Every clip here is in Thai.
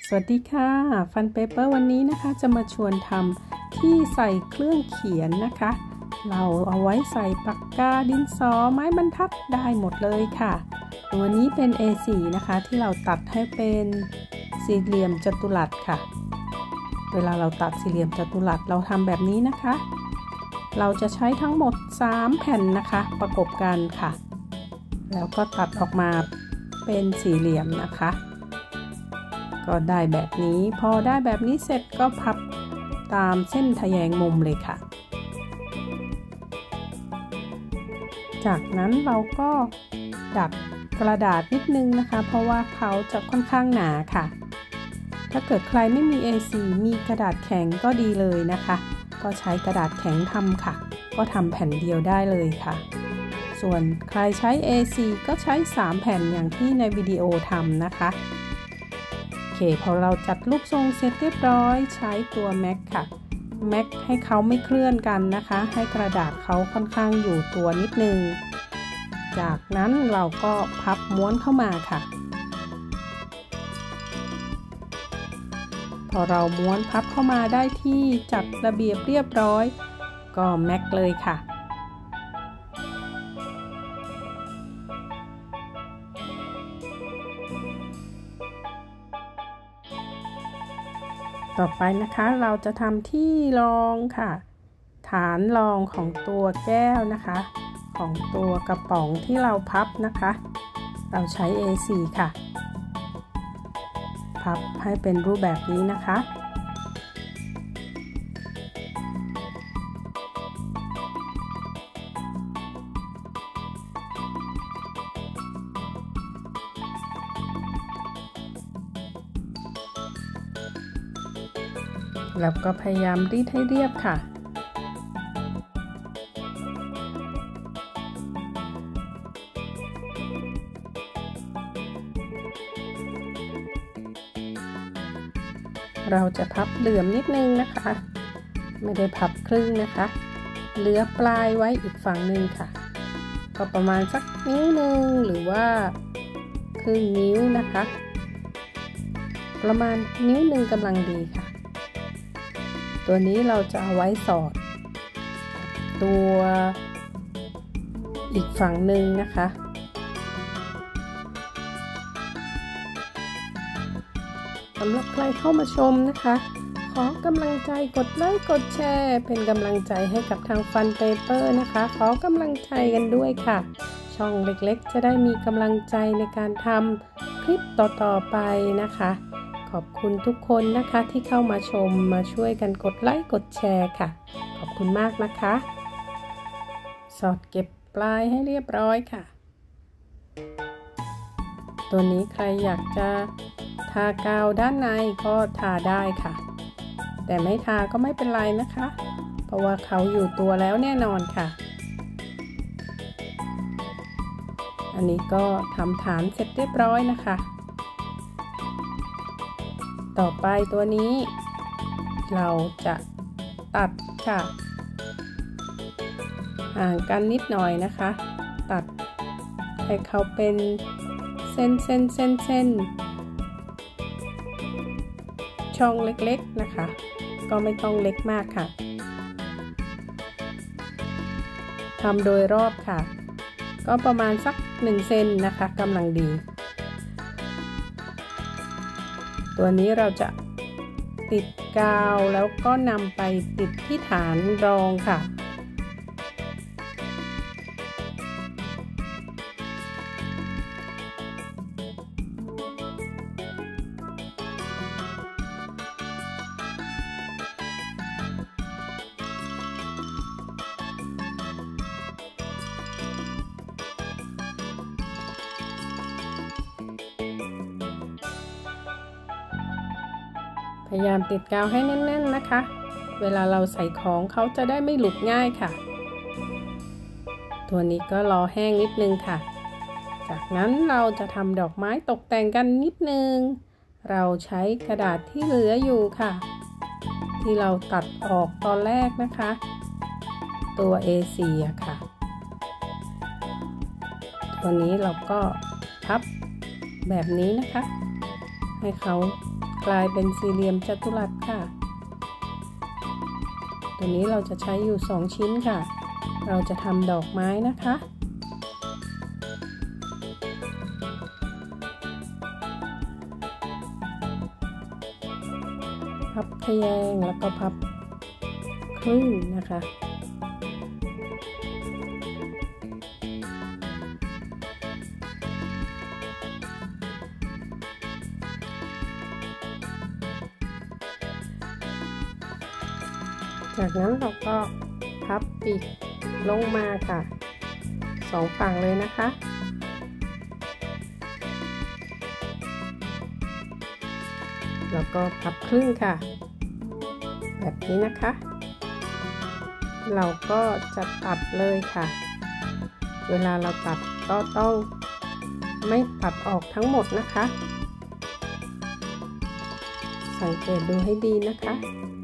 สวัสดีค่ะฟันเปเปอร์วันนี้นะคะจะมาชวนทำที่ใส่เครื่องเขียนนะคะเราเอาไว้ใส่ปากกาดินสอไม้บรรทัดได้หมดเลยค่ะตัวนี้เป็น A4 นะคะที่เราตัดให้เป็นสี่เหลี่ยมจัตุรัสค่ะเวลาเราตัดสี่เหลี่ยมจัตุรัสเราทำแบบนี้นะคะเราจะใช้ทั้งหมด3แผ่นนะคะประกบกันค่ะแล้วก็ตัดออกมาเป็นสี่เหลี่ยมนะคะก็ได้แบบนี้พอได้แบบนี้เสร็จก็พับตามเส้นทะแยงมุมเลยค่ะจากนั้นเราก็ดัดกระดาษนิดนึงนะคะเพราะว่าเขาจะค่อนข้างหนาค่ะถ้าเกิดใครไม่มี A4 มีกระดาษแข็งก็ดีเลยนะคะก็ใช้กระดาษแข็งทำค่ะก็ทำแผ่นเดียวได้เลยค่ะส่วนใครใช้ A4 ก็ใช้3แผ่นอย่างที่ในวิดีโอทำนะคะโอเคพอเราจัดรูปทรงเสร็จเรียบร้อยใช้ตัวแม็กค่ะแม็กให้เขาไม่เคลื่อนกันนะคะให้กระดาษเขาค่อนข้างอยู่ตัวนิดนึงจากนั้นเราก็พับม้วนเข้ามาค่ะพอเราม้วนพับเข้ามาได้ที่จัดระเบียบเรียบร้อยก็แม็กเลยค่ะต่อไปนะคะเราจะทำที่รองค่ะฐานรองของตัวแก้วนะคะของตัวกระป๋องที่เราพับนะคะเราใช้ A4 ค่ะพับให้เป็นรูปแบบนี้นะคะแล้วก็พยายามรีดให้เรียบค่ะเราจะพับเหลื่อมนิดนึงนะคะไม่ได้พับครึ่งนะคะเหลือปลายไว้อีกฝั่งหนึ่งค่ะก็ประมาณสักนิ้วนึงหรือว่าครึ่งนิ้วนะคะประมาณนิ้วนึงกำลังดีค่ะตัวนี้เราจะเอาไว้สอดตัวอีกฝั่งหนึ่งนะคะสำหรับใครเข้ามาชมนะคะขอกำลังใจกดไลค์กดแชร์เป็นกำลังใจให้กับทางฟันเปเปอร์นะคะขอกำลังใจกันด้วยค่ะช่องเล็กๆจะได้มีกำลังใจในการทำคลิปต่อๆไปนะคะขอบคุณทุกคนนะคะที่เข้ามาชมมาช่วยกันกดไลค์กดแชร์ค่ะขอบคุณมากนะคะสอดเก็บปลายให้เรียบร้อยค่ะตัวนี้ใครอยากจะทากาวด้านในก็ทาได้ค่ะแต่ไม่ทาก็ไม่เป็นไรนะคะเพราะว่าเขาอยู่ตัวแล้วแน่นอนค่ะอันนี้ก็ทำฐานเสร็จเรียบร้อยนะคะต่อไปตัวนี้เราจะตัดค่ะห่างกันนิดหน่อยนะคะตัดให้เขาเป็นเส้นช่องเล็กๆนะคะก็ไม่ต้องเล็กมากค่ะทำโดยรอบค่ะก็ประมาณสัก1 เซนนะคะกำลังดีตัวนี้เราจะติดกาวแล้วก็นำไปติดที่ฐานรองค่ะพยายามติดกาวให้แน่นๆนะคะเวลาเราใส่ของเขาจะได้ไม่หลุดง่ายค่ะตัวนี้ก็รอแห้งนิดนึงค่ะจากนั้นเราจะทำดอกไม้ตกแต่งกันนิดนึงเราใช้กระดาษที่เหลืออยู่ค่ะที่เราตัดออกตอนแรกนะคะตัว A4 ค่ะตัวนี้เราก็พับแบบนี้นะคะให้เขากลายเป็นสี่เหลี่ยมจัตุรัสค่ะตัวนี้เราจะใช้อยู่2ชิ้นค่ะเราจะทำดอกไม้นะคะพับทะแยงแล้วก็พับครึ่งนะคะจากนั้นเราก็พับปีกลงมาค่ะ2ฝั่งเลยนะคะแล้วก็พับครึ่งค่ะแบบนี้นะคะเราก็จะตัดเลยค่ะเวลาเราตัดก็ต้องไม่ตัดออกทั้งหมดนะคะสังเกตดูให้ดีนะคะ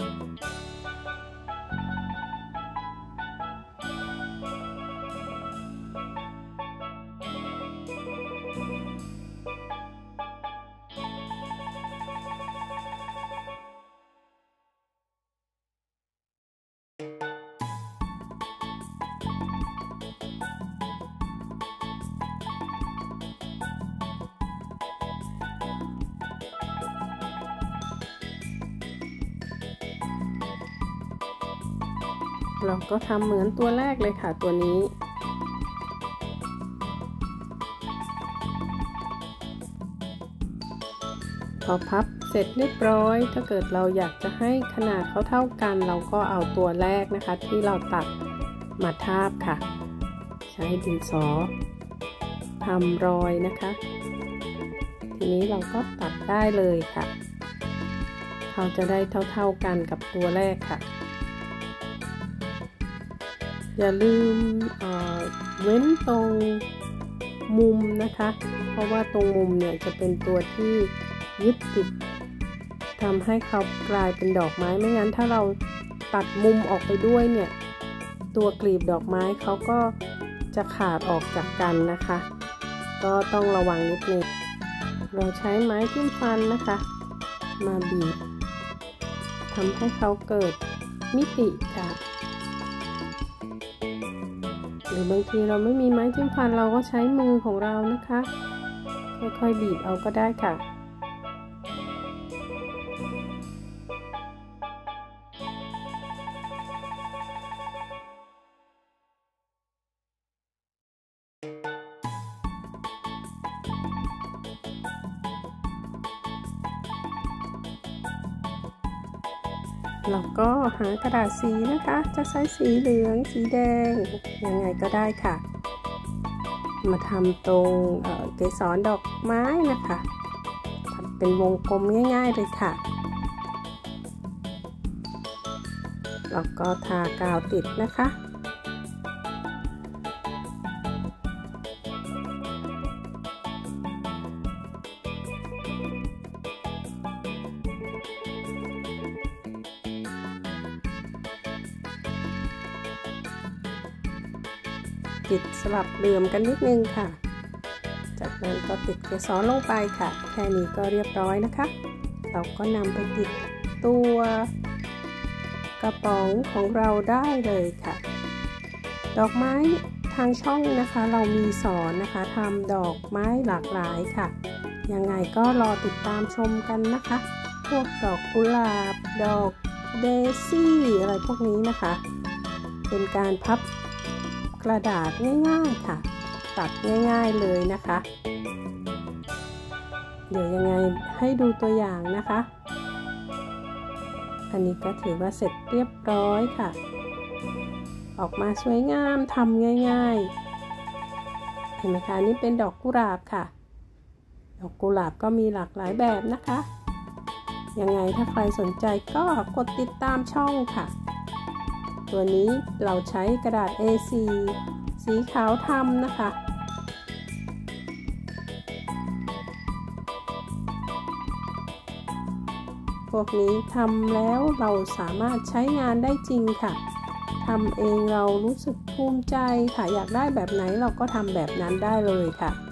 เราก็ทำเหมือนตัวแรกเลยค่ะตัวนี้พอพับเสร็จเรียบร้อยถ้าเกิดเราอยากจะให้ขนาดเขาเท่ากันเราก็เอาตัวแรกนะคะที่เราตัดมาทาบค่ะใช้ดินสอทำรอยนะคะทีนี้เราก็ตัดได้เลยค่ะเขาจะได้เท่ากันกับตัวแรกค่ะอย่าลืมเว้นตรงมุมนะคะเพราะว่าตรงมุมเนี่ยจะเป็นตัวที่ยึดติดทำให้เขากลายเป็นดอกไม้ไม่งั้นถ้าเราตัดมุมออกไปด้วยเนี่ยตัวกลีบดอกไม้เขาก็จะขาดออกจากกันนะคะก็ต้องระวังนิดนึงเราใช้ไม้จิ้มฟันนะคะมาบีบทำให้เขาเกิดมิติค่ะหรือบางทีเราไม่มีไม้จิ้มฟันเราก็ใช้มือของเรานะคะค่อยๆบีบเอาก็ได้ค่ะเราก็หากระดาษสีนะคะจะใช้สีเหลืองสีแดงยังไงก็ได้ค่ะมาทำตรงเกสรดอกไม้นะคะทำเป็นวงกลมง่ายๆเลยค่ะแล้วก็ทากาวติดนะคะติดสลับเหลื่อมกันนิดนึงค่ะจากนั้นก็ติดเกสรลงไปค่ะแค่นี้ก็เรียบร้อยนะคะเราก็นำไปติดตัวกระป๋องของเราได้เลยค่ะดอกไม้ทางช่องนะคะเรามีสอนนะคะทำดอกไม้หลากหลายค่ะยังไงก็รอติดตามชมกันนะคะพวกดอกกุหลาบดอกเดซี่อะไรพวกนี้นะคะเป็นการพับกระดาษง่ายๆค่ะตัดง่ายๆเลยนะคะเดี๋ยวยังไงให้ดูตัวอย่างนะคะอันนี้ก็ถือว่าเสร็จเรียบร้อยค่ะออกมาสวยงามทำง่ายๆเห็นไหมคะนี่เป็นดอกกุหลาบค่ะดอกกุหลาบก็มีหลากหลายแบบนะคะยังไงถ้าใครสนใจก็กดติดตามช่องค่ะตัวนี้เราใช้กระดาษ A4 สีขาวทำนะคะพวกนี้ทำแล้วเราสามารถใช้งานได้จริงค่ะทำเองเรารู้สึกภูมิใจค่ะอยากได้แบบไหนเราก็ทำแบบนั้นได้เลยค่ะ